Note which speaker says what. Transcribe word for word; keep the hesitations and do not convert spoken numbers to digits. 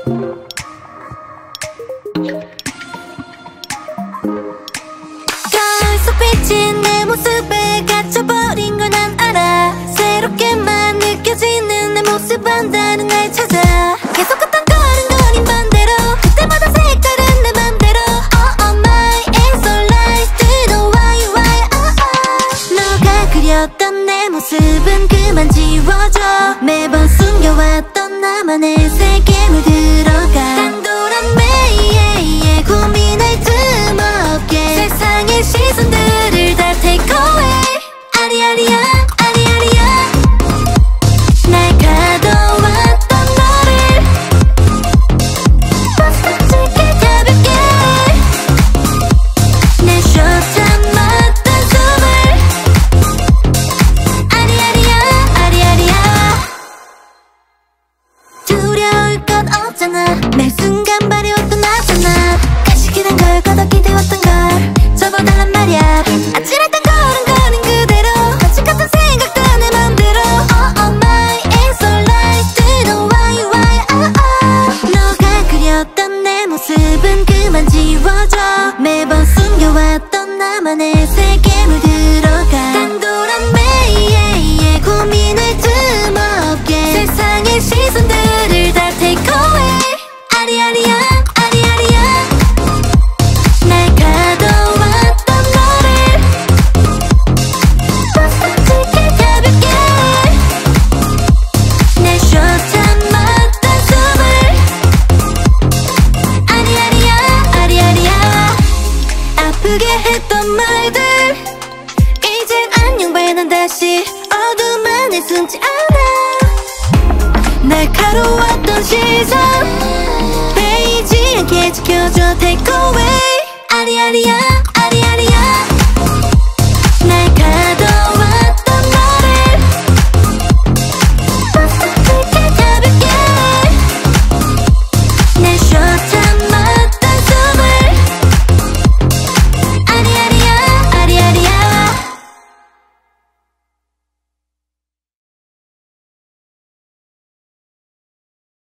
Speaker 1: 거울 속 비친 내 모습에 갇혀버린 걸 난 알아. 새롭게만 느껴지는 내 모습은 다른 날 찾아. 계속 같던 걸음걸이 반대로 그때마다 색다른 내 맘대로. Oh oh my it's alright do the why why oh oh. 너가 그렸던 내 모습은 그만 지워줘. 매번 숨겨왔던 나만의 세계에 물들어가. 단돌한 매일의 고민할 틈 없게 세상의 시선들을 다 take away. 아리아리야 아리아리야 날 가둬왔던 너를 벗어질게 가볍게. 내쉬어 참았던 숨을. 아리아리야 아리아리야 두려울 것 없잖아. 매 순간 바래왔던 나잖아. 가시키는 걸 거둬 기대왔던 걸 접어달란 말야. 아찔했던 걸음거린 그대로 같이 같은 생각도 내 맘대로. Oh oh my it's alright do the why why oh oh. 너가 그렸던 내 모습은 그만 지워줘. 매번 숨겨왔던 나만의 세계에 물들어가. 단돌한 매일의 고민할 틈 없게 세상의 시선들을 다 take away. 아리아리야 아리아리야 날 가둬왔던 너를 벗어질게 가볍게. 내쉬어 참았던 숨을. 아리아리야 아리아리야 아프게 했던 말들 이젠 안녕봐야 난 다시 어둠 안에 숨지 않아. 날카로웠던 시선 베이지 않게 지켜줘 take away. 아리아리야